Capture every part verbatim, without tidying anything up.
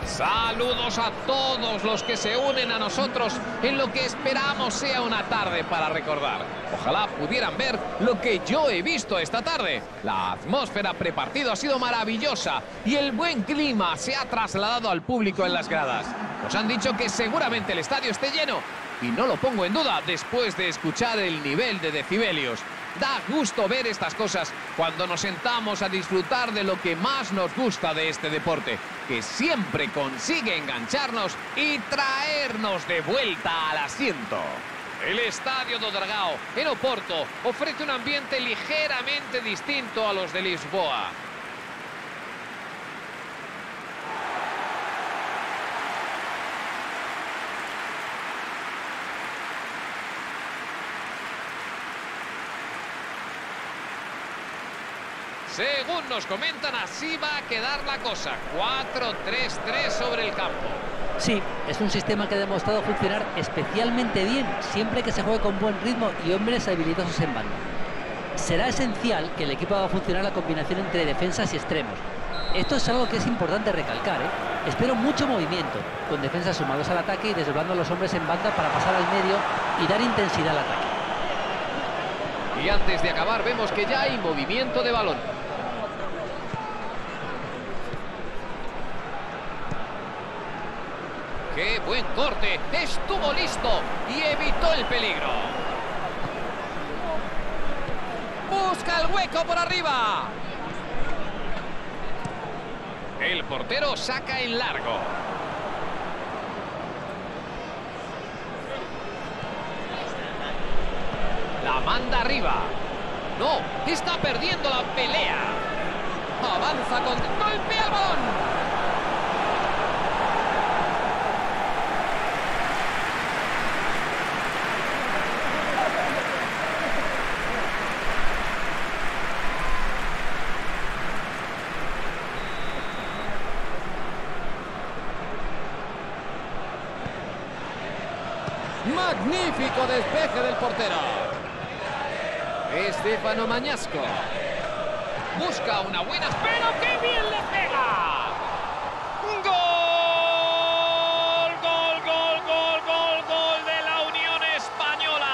Saludos a todos los que se unen a nosotros en lo que esperamos sea una tarde para recordar. Ojalá pudieran ver lo que yo he visto esta tarde. La atmósfera prepartido ha sido maravillosa y el buen clima se ha trasladado al público en las gradas. Nos han dicho que seguramente el estadio esté lleno y no lo pongo en duda después de escuchar el nivel de decibelios. Da gusto ver estas cosas cuando nos sentamos a disfrutar de lo que más nos gusta de este deporte, que siempre consigue engancharnos y traernos de vuelta al asiento. El Estadio do Dragao, en Oporto, ofrece un ambiente ligeramente distinto a los de Lisboa. Según nos comentan, así va a quedar la cosa. cuatro tres tres sobre el campo. Sí, es un sistema que ha demostrado funcionar especialmente bien siempre que se juegue con buen ritmo y hombres habilidosos en banda. Será esencial que el equipo haga funcionar la combinación entre defensas y extremos. Esto es algo que es importante recalcar, ¿eh? Espero mucho movimiento, con defensas sumados al ataque y desdoblando a los hombres en banda para pasar al medio y dar intensidad al ataque. Y antes de acabar vemos que ya hay movimiento de balón. ¡Qué buen corte! Estuvo listo y evitó el peligro. Busca el hueco por arriba. El portero saca en largo. La manda arriba. No, está perdiendo la pelea. Avanza con... ¡Golpea el balón! Magnífico despeje del portero. Stefano Mañasco. Busca una buena... ¡Pero qué bien le pega! ¡Gol! ¡Gol, gol, gol, gol, gol de la Unión Española!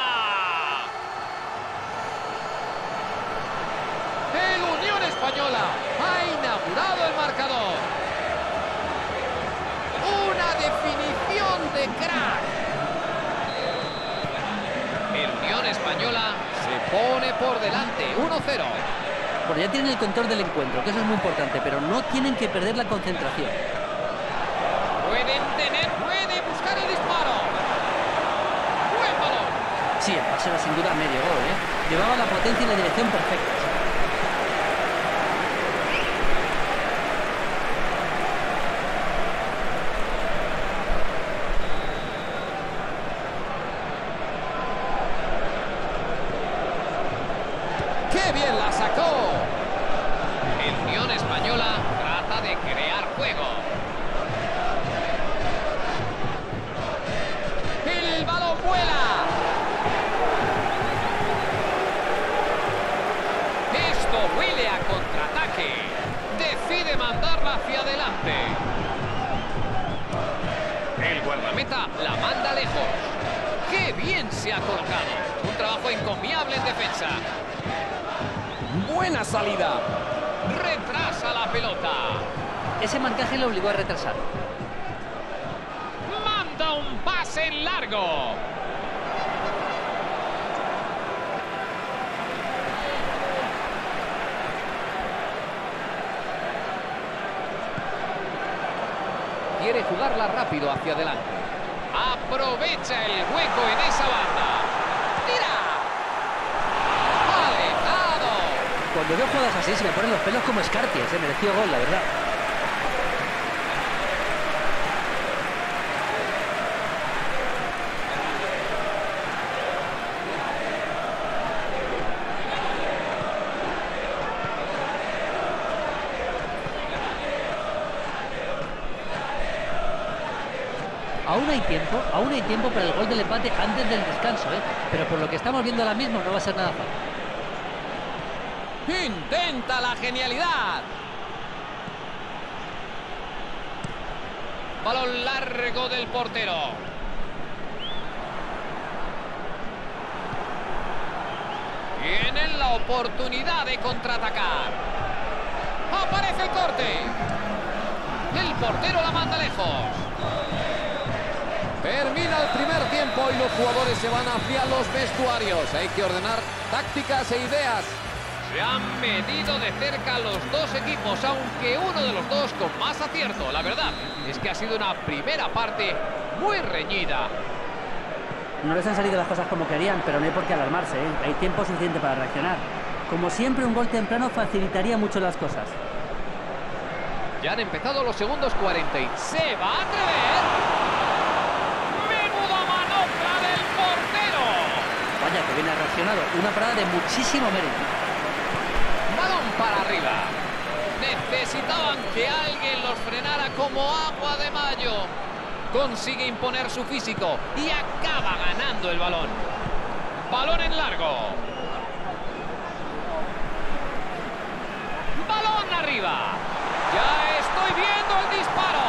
El Unión Española ha inaugurado el marcador. Una definición de crack. Unión Española se pone por delante, uno cero. Bueno, ya tienen el control del encuentro, que eso es muy importante, pero no tienen que perder la concentración. Pueden tener, puede buscar el disparo. ¡Buen balón! Sí, el pase era sin duda medio gol, ¿eh? Llevaba la potencia y la dirección perfectas. ¡Qué bien la sacó! El Unión Española trata de crear juego. ¡El balón vuela! Esto huele a contraataque. Decide mandarla hacia adelante. El guardameta la manda lejos. ¡Qué bien se ha colocado! Un trabajo encomiable en defensa. Buena salida. Retrasa la pelota. Ese marcaje le obligó a retrasar. Manda un pase en largo. Quiere jugarla rápido hacia adelante. Aprovecha el hueco en esa banda. ¡Tira! Cuando veo jugadas así se me ponen los pelos como escarpias, se mereció gol, la verdad. Aún hay tiempo, aún hay tiempo para el gol del empate antes del descanso, ¿eh? Pero por lo que estamos viendo ahora mismo no va a ser nada fácil. Intenta la genialidad. Balón largo del portero. Tienen la oportunidad de contraatacar. Aparece el corte. El portero la manda lejos. Termina el primer tiempo y los jugadores se van hacia los vestuarios. Hay que ordenar tácticas e ideas. Se han medido de cerca los dos equipos, aunque uno de los dos con más acierto. La verdad es que ha sido una primera parte muy reñida. No les han salido las cosas como querían, pero no hay por qué alarmarse, ¿eh? Hay tiempo suficiente para reaccionar. Como siempre, un gol temprano facilitaría mucho las cosas. Ya han empezado los segundos cuarenta y... ¡Se va a atrever! ¡Menuda manopla del portero! Vaya, que bien ha reaccionado. Una parada de muchísimo mérito. Balón para arriba. Necesitaban que alguien los frenara como agua de mayo. Consigue imponer su físico y acaba ganando el balón. Balón en largo. Balón arriba. Ya estoy viendo el disparo.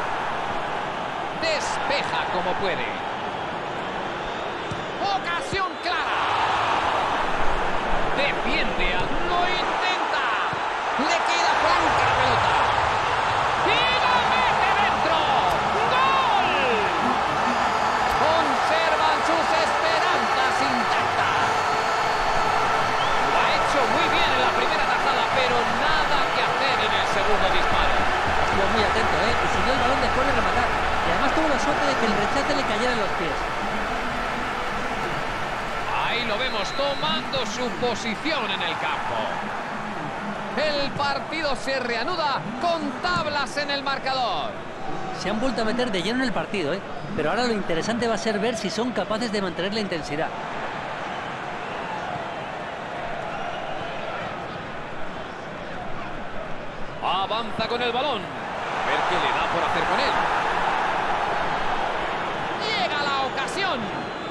Despeja como puede. Ocasión clara. Defiende, lo intenta. Le queda franca la pelota. ¡Y la mete dentro! ¡Gol! Conservan sus esperanzas intactas. Lo ha hecho muy bien en la primera tajada, pero nada que hacer en el segundo disparo. Estuvo muy atento, ¿eh? Y siguió el balón después de rematar. Y además tuvo la suerte de que el rechace le cayera en los pies. Ahí lo vemos tomando su posición en el campo. El partido se reanuda con tablas en el marcador. Se han vuelto a meter de lleno en el partido, ¿eh? Pero ahora lo interesante va a ser ver si son capaces de mantener la intensidad. Avanza con el balón. A ver qué le da por hacer con él. Llega la ocasión.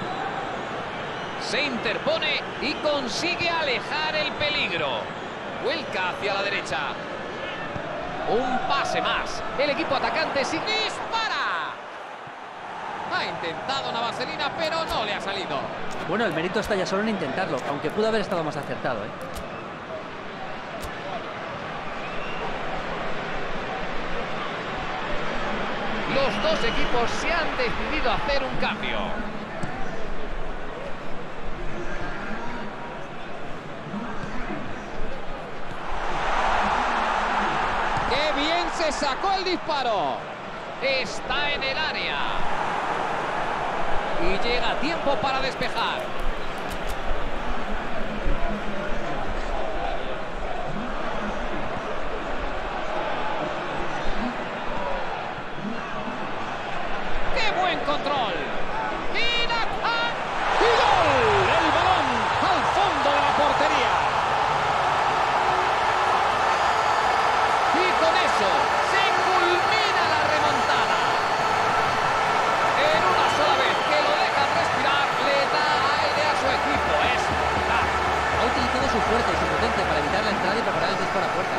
Se interpone y consigue alejar el peligro. Vuelca hacia la derecha. Un pase más. El equipo atacante sí dispara. Ha intentado una vaselina, pero no le ha salido. Bueno, el mérito está ya solo en intentarlo, aunque pudo haber estado más acertado, ¿eh? Los dos equipos se han decidido a hacer un cambio. ¡Qué bien se sacó el disparo! Está en el área. Y llega a tiempo para despejar. ¡Qué buen control! ¡Y Nathan! ¡Y gol! El balón al fondo de la portería. Y con eso se culmina la remontada. En una sola vez que lo dejan respirar, le da aire a su equipo. Es brutal. Ha utilizado su fuerza y su potencia para evitar la entrada y preparar el disparo a puerta.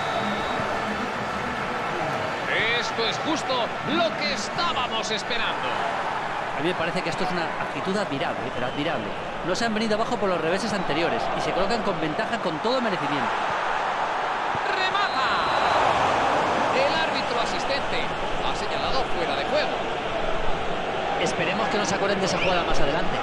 Esto es justo lo que estábamos esperando. A mí me parece que esto es una actitud admirable, pero admirable. No se han venido abajo por los reveses anteriores y se colocan con ventaja con todo merecimiento. ¡Remata! El árbitro asistente ha señalado fuera de juego. Esperemos que no se acuerden de esa jugada más adelante.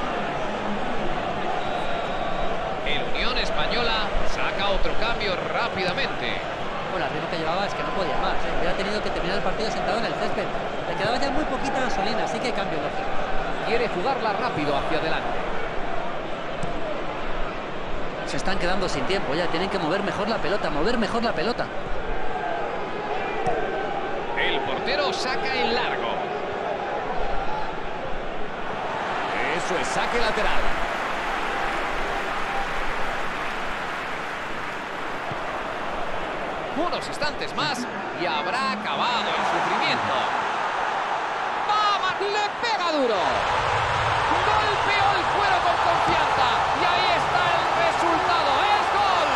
El Unión Española saca otro cambio rápidamente. Bueno, el ritmo que llevaba es que no podía más, ¿eh? Hubiera tenido que terminar el partido sentado en el césped. Le quedaba ya muy poquita gasolina, así que cambio lógico. Quiere jugarla rápido hacia adelante. Se están quedando sin tiempo ya, tienen que mover mejor la pelota, mover mejor la pelota. El portero saca en largo. Eso es saque lateral. Unos instantes más y habrá acabado el sufrimiento. ¡Vamos! ¡Le pega duro! Golpeó el cuero con confianza y ahí está el resultado. ¡Es gol!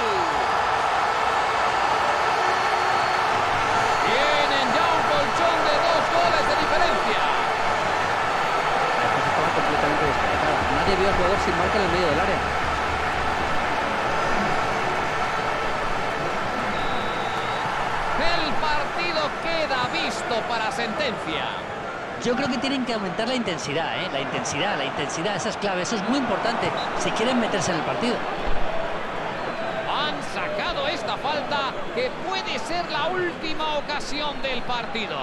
Tienen ya un colchón de dos goles de destruye al jugador sin marca en el medio del área. El partido queda visto para sentencia. Yo creo que tienen que aumentar la intensidad, ¿eh? La intensidad, la intensidad, esa es clave, eso es muy importante si quieren meterse en el partido. Han sacado esta falta que puede ser la última ocasión del partido.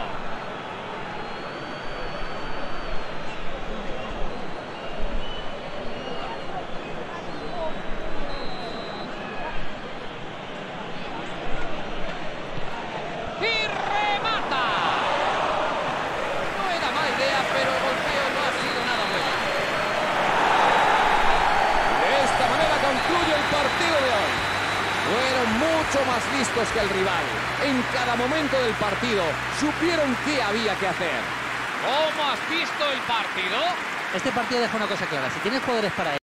Y remata. No era mala idea, pero el golpeo no ha sido nada bueno. De esta manera concluye el partido de hoy. Fueron mucho más listos que el rival. En cada momento del partido supieron qué había que hacer. ¿Cómo has visto el partido? Este partido deja una cosa clara, si tienes jugadores para